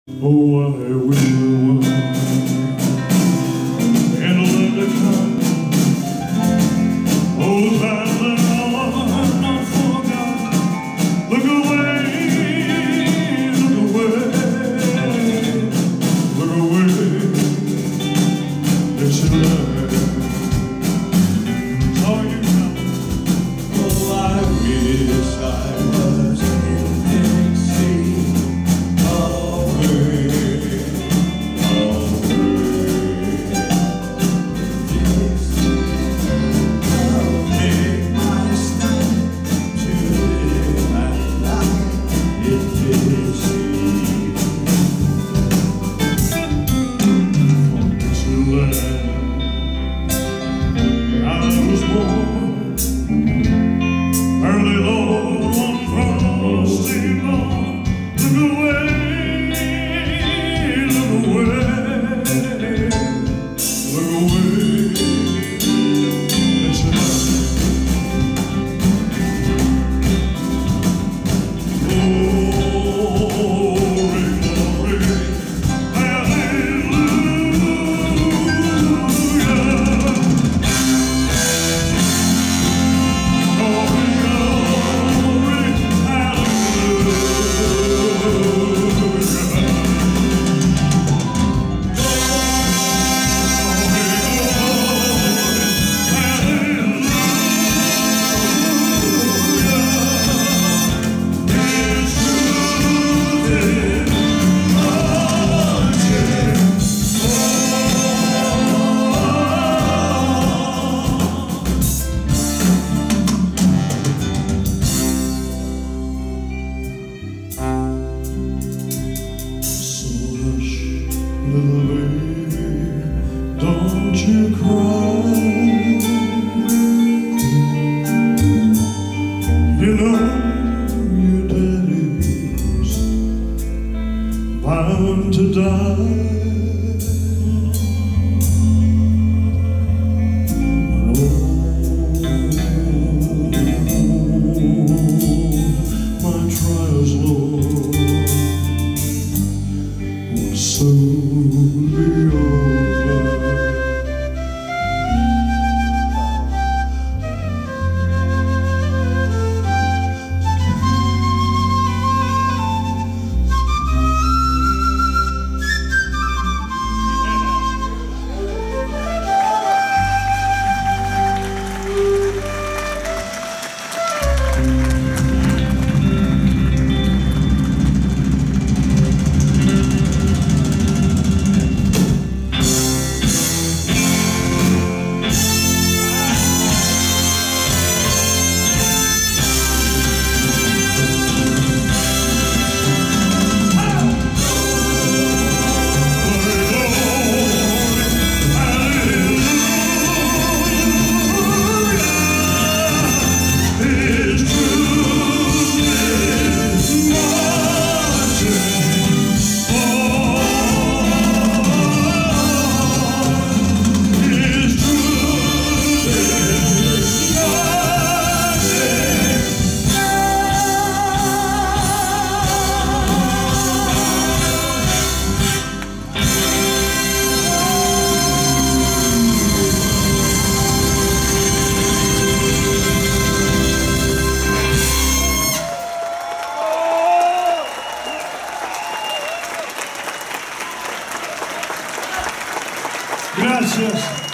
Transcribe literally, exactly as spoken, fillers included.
Oh, I will and let the time. Oh, times that are not forgotten. Look away, look away, look away. It's your life. Are you now? Oh, I wish I was in the sea. Little baby, don't you cry. You know your daddy's bound to die. Oh, my trials, Lord, will soon be over. Gracias.